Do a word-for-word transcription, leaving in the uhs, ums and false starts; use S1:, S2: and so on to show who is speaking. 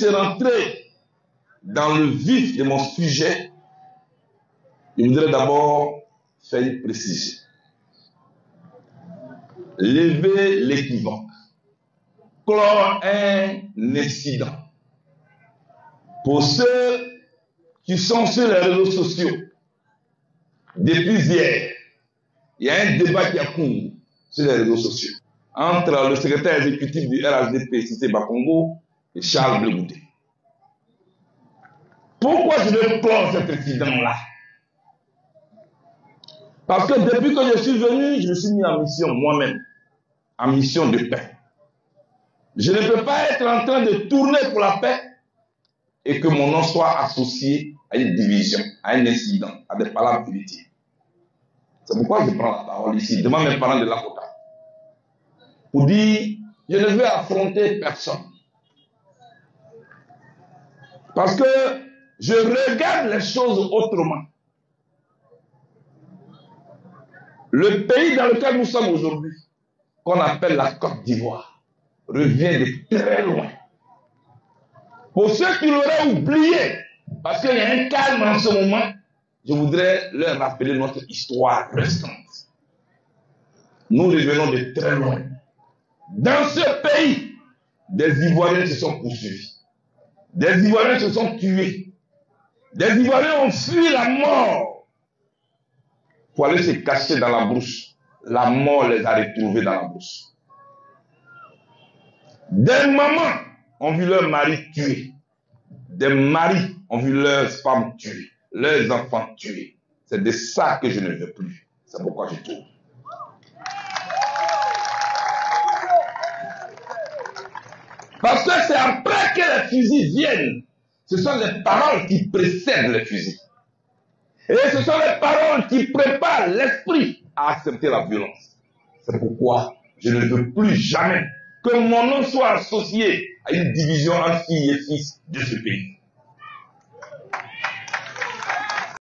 S1: puisse rentrer dans le vif de mon sujet, je voudrais d'abord faire une précision. Lever l'équivoque, clore un incident. Pour ceux qui sont sur les réseaux sociaux, depuis hier, il y a un débat qui a cours sur les réseaux sociaux entre le secrétaire exécutif du R H D P, Cissé Bakongo, et Charles Blé Goudé. Pourquoi je veux clore cet incident-là? Parce que depuis que je suis venu, je me suis mis en mission moi-même, en mission de paix. Je ne peux pas être en train de tourner pour la paix et que mon nom soit associé à une division, à un incident, à des palabres politiques. C'est pourquoi je prends la parole ici, devant mes parents de Lakota, pour dire, je ne veux affronter personne. Parce que je regarde les choses autrement. Le pays dans lequel nous sommes aujourd'hui, qu'on appelle la Côte d'Ivoire, revient de très loin. Pour ceux qui l'auraient oublié, parce qu'il y a un calme en ce moment, je voudrais leur rappeler notre histoire récente. Nous revenons de très loin. Dans ce pays, des Ivoiriens se sont poursuivis. Des Ivoiriens se sont tués. Des Ivoiriens ont fui la mort pour aller se cacher dans la brousse. La mort les a retrouvés dans la brousse. Des mamans ont vu leurs maris tués. Des maris ont vu leurs femmes tuées, leurs enfants tués. C'est de ça que je ne veux plus. C'est pourquoi je tourne. Parce que c'est après que les fusils viennent. Ce sont les paroles qui précèdent les fusils. Et ce sont les paroles qui préparent l'esprit à accepter la violence. C'est pourquoi je ne veux plus jamais que mon nom soit associé à une division entre filles et fils de ce pays.